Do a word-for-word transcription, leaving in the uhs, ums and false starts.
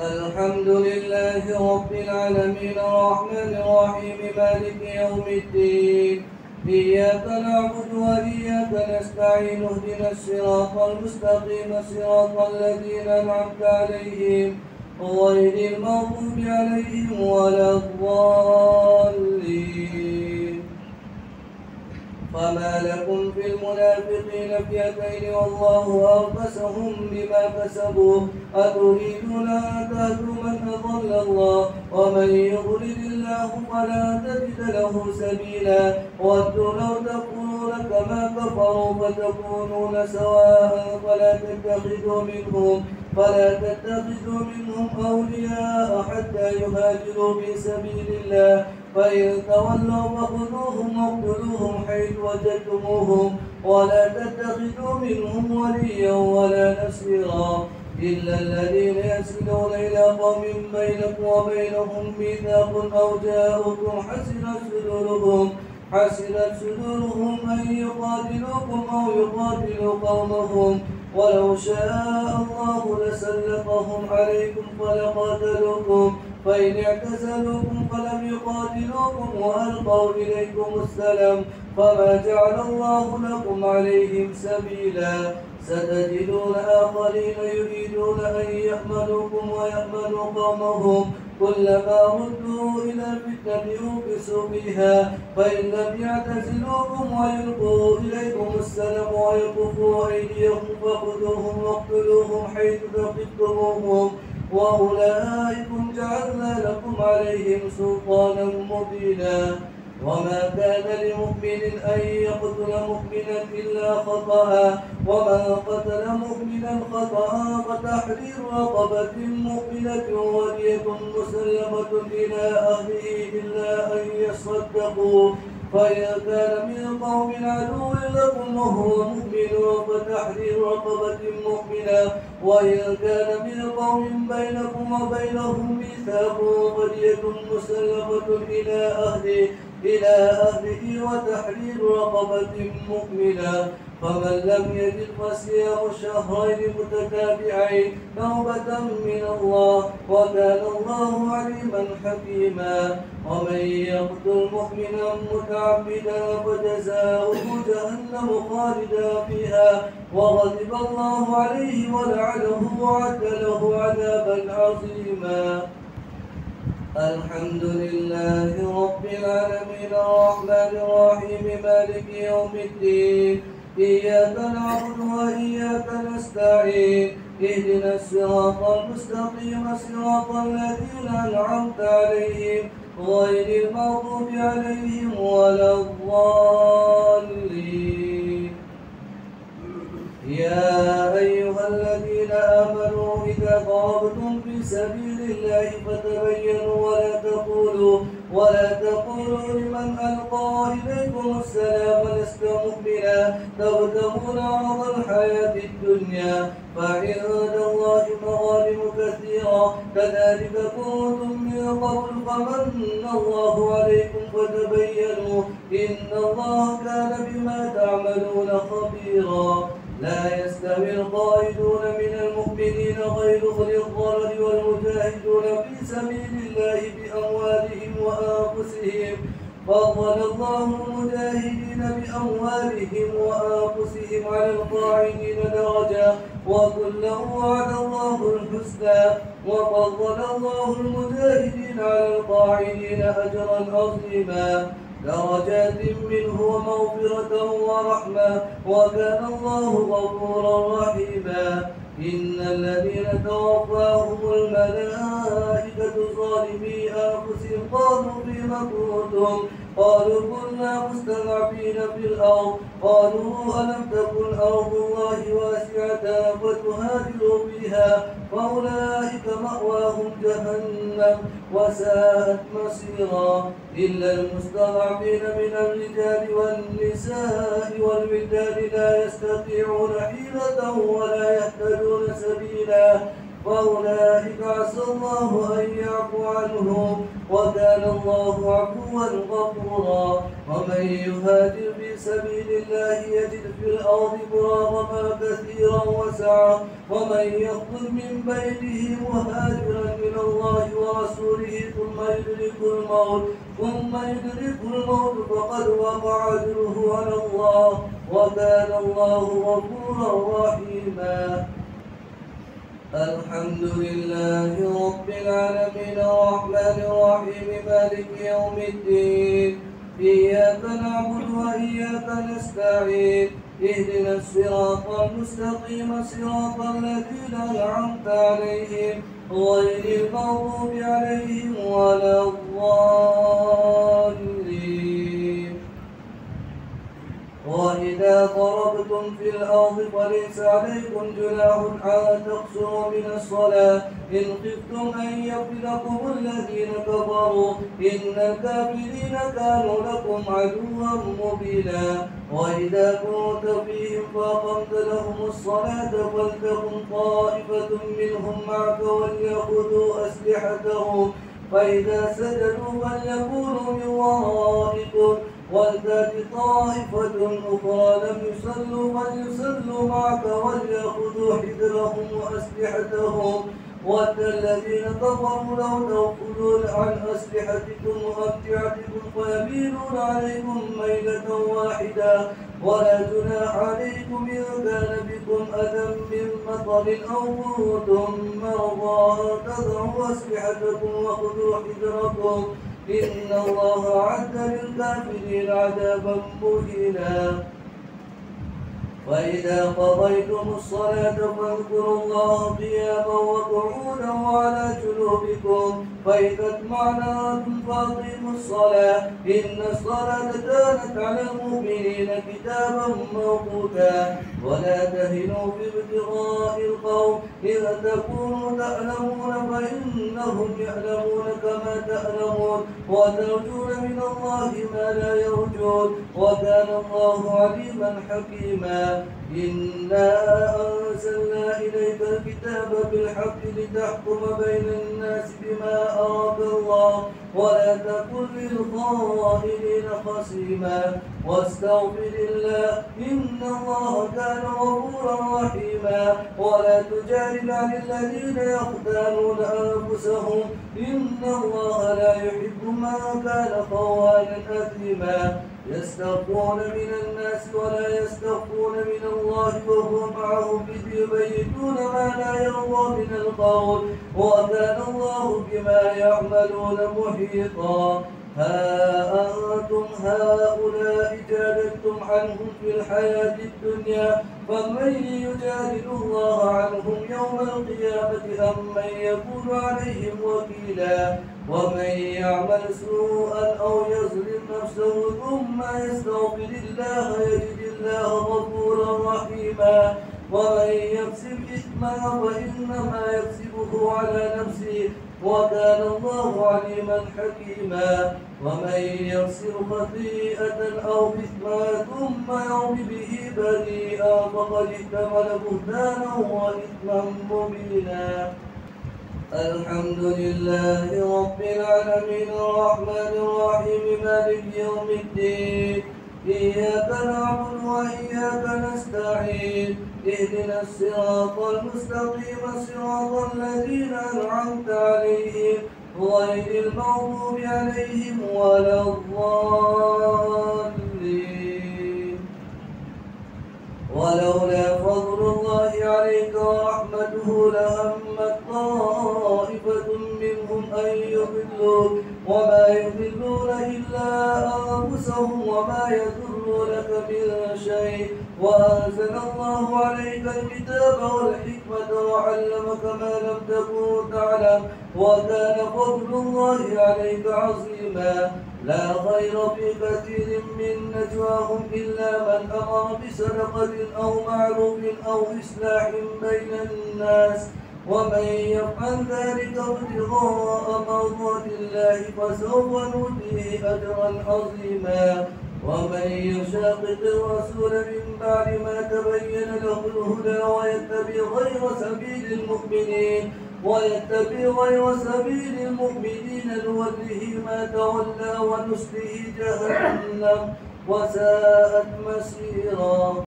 الحمد لله رب العالمين الرحمن الرحيم مالك يوم الدين إياك نعبد وإياك نستعين اهدنا الصراط المستقيم صراط الذين أنعمت عليهم غير المغضوب عليهم ولا الضالين. فما لكم في المنافقين فئتين والله أركسهم بما كسبوا أتريدون أن تهدوا من أضل الله ومن يضلل الله فلا تجد له سبيلا ودوا لو تكفرون كما كفروا فتكونون سواء فلا تتخذوا منهم فلا تتخذوا منهم أولياء حتى يهاجروا في سبيل الله فإن تولوا فخذوهم واقتلوهم حيث وجدتموهم ولا تتخذوا منهم وليا ولا نصيرا إلا الذين يصلون إلى قوم بينكم وبينهم ميثاق أو جاءوكم حسنت صدورهم حسنت صدورهم أن يقاتلوكم أو يقاتلوا قومهم ولو شاء الله لسلطهم عليكم فلقاتلوكم فإن اعتزلوكم فلم يقاتلوكم وألقوا إليكم السلام فما جعل الله لكم عليهم سبيلا ستجدون آخرين يريدون أن يأمنوكم ويأمنوا قومهم كلما ردوا إلى الفتنة أوكسوا فيها فإن لم يعتزلوكم ويلقوا إليكم السلام ويكفوا أيديهم فخذوهم واقتلوهم حيث ثقفتموهم وأولئكم جعلنا لكم عليهم سلطانا مبينا. وما كان لمؤمن أن يقتل مؤمنا إلا خطأ ومن قتل مؤمنا خطأ فتحرير رقبة مؤمنة ودية مسلمة إلى أهله إلا أن يصدقوا فإن كان من قوم عدو لكم وهو مؤمن فتحرير رقبة مؤمنة وإن كان من قوم بينكم وبينهم ميثاق فدية مسلمة إلى أهله إلى أهله وتحرير رقبة مؤمنة فمن لم يجد فصيام شهرين متتابعين توبة من الله وكان الله عليما حكيما. ومن يقتل مؤمنا متعمدا فجزاؤه جهنم خالدا فيها وغضب الله عليه ولعنه وأعد له عذابا عظيما. الحمد لله رب العالمين الرحمن الرحيم مالك يوم الدين إياك نعبد وإياك نستعين اهدنا الصراط المستقيم صراط الذين أنعمت عليهم غير المغضوب عليهم ولا الضالين. يا أيها الذين آمنوا إذا ضربتم في سبيل الله فتبينوا ولا تقولوا ولا تقولوا لمن ألقى إليكم السلام لست مؤمنا تبتغون عرض الحياة الدنيا فعند الله مغانم كثيرة كذلك كنتم من قبل فمن الله عليكم فتبينوا إن الله كان بما تعملون خبيرا. لا يستوي القائدون من المؤمنين غير أولي الضرر والمجاهدون في سبيل الله بأموالهم وأنفسهم فضل الله المجاهدين بأموالهم وأنفسهم على القاعدين درجة وكلا وعد الله الحسنى وفضل الله المجاهدين على القاعدين أجرا عظيما درجات منه ومغفرة ورحمة وكان الله غفورا رحيما. إن الذين توفاهم الملائكة ظالمي أنفسهم قالوا فيم كنتم قالوا كنا مستضعفين في الأرض قالوا ألم تكن أرض الله واسعة فتهاجروا فيها فأولئك مأواهم جهنم وساءت مصيرا إلا المستضعفين من الرجال والنساء والولدان لا يستطيعون حيلة ولا يهتدون سبيلا فأولئك عسى الله أن يعفو عنهم وكان الله عفوا غفورا. ومن يهاجر في سبيل الله يجد في الأرض مراغما كثيرا وسعا. ومن يخرج من بيته مهاجرا إلى الله ورسوله ثم يدرك الموت ثم يدرك الموت فقد وقع أجره على الله وكان الله غفورا رحيما. الحمد لله رب العالمين الرحمن الرحيم مالك يوم الدين. إياك نعبد وإياك نستعين. اهدنا الصراط المستقيم صراط الذين أنعمت عليهم غير المغضوب عليهم ولا الضالين. وإذا ضربتم في الأرض فليس عليكم جناح أن تقصروا من الصلاة إن خفتم أن يفتنكم الذين كفروا إن الكافرين كانوا لكم عدوا مبينا. وإذا كنت فيهم فأقمت لهم الصلاة فلتكن طائفة منهم معك وليأخذوا أسلحتهم فإذا سجدوا فليكونوا من ورائكم ولتأت طائفة أخرى لم يصلوا فليصلوا معك وليأخذوا حذرهم وأسلحتهم ود الذين كفروا لو تغفلون عن أسلحتكم وأمتعتكم فيميلون عليكم ميلة واحدة ولا جناح عليكم إن كان بكم أذى من مطر أو كنتم مرضى أن تضعوا أسلحتكم وخذوا حذركم إن الله أعد للكافرين عذابا مهينا. وإذا قضيتم الصلاة فاذكروا الله قياما وقعودا وعلى جنوبكم فإذا اطمأننتم فأقيموا الصلاة إن الصلاة كانت على المؤمنين كتابا موقوتا. ولا تهنوا في ابتغاء القوم إذا تكونوا تألمون فإنهم يألمون كما تألمون وترجون من الله ما لا يرجون وكان الله عليما حكيما. إنا أنزلنا إليك الكتاب بالحق لتحكم بين الناس بما أراك الله ولا تكن للخائنين خصيما واستغفر الله إن الله كان غفورا رحيما. ولا تجادل عن الذين يختانون أنفسهم إن الله لا يحب من كان خوانا أثيما. يستخفون من الناس ولا يستخفون من الله وهو معهم إذ يبيتون ما لا يرضى من القول وكان الله بما يعملون محيطا. ها أنتم هؤلاء جادلتم عنهم في الحياة الدنيا فمن يجادل الله عنهم يوم القيامة أم من يكون عليهم وكيلا. ومن يعمل سوءا أو يظلم نفسه ثم يستغفر الله يجد الله غفورا رحيما. ومن يكسب إثما فإنما يكسبه على نفسه وكان الله عليما حكيما. ومن يكسب خطيئة أو إثما ثم يرم به بريئا فقد احتمل بهتانا وإثما مبينا. الحمد لله رب العالمين الرحمن الرحيم مالك يوم الدين. إياك نعبد وإياك نستعين. اهدنا الصراط المستقيم صراط الذين أنعمت عليهم غير المغضوب عليهم ولا الضالين. ولولا فضل الله عليك ورحمته لهمت طائفة منهم أن يضلوك وما يضلون إلا أنفسهم وما يضرونك من شيء. وأنزل الله عليك الكتاب والحكمة وعلمك ما لم تكن تعلم وكان فضل الله عليك عظيما. لا خير في كثير من نجواهم إلا من أمر بصدقة أو معروف أو إصلاح بين الناس ومن يفعل ذلك ابتغاء مرضات الله فسوف نؤتيه أجرا عظيما. ومن يشاقق الرسول من بعد ما تبين له الهدى ويتبع غير سبيل المؤمنين ويتبع غير سبيل المؤمنين نوله ما تولى ونسله جهنم وساءت مسيرا.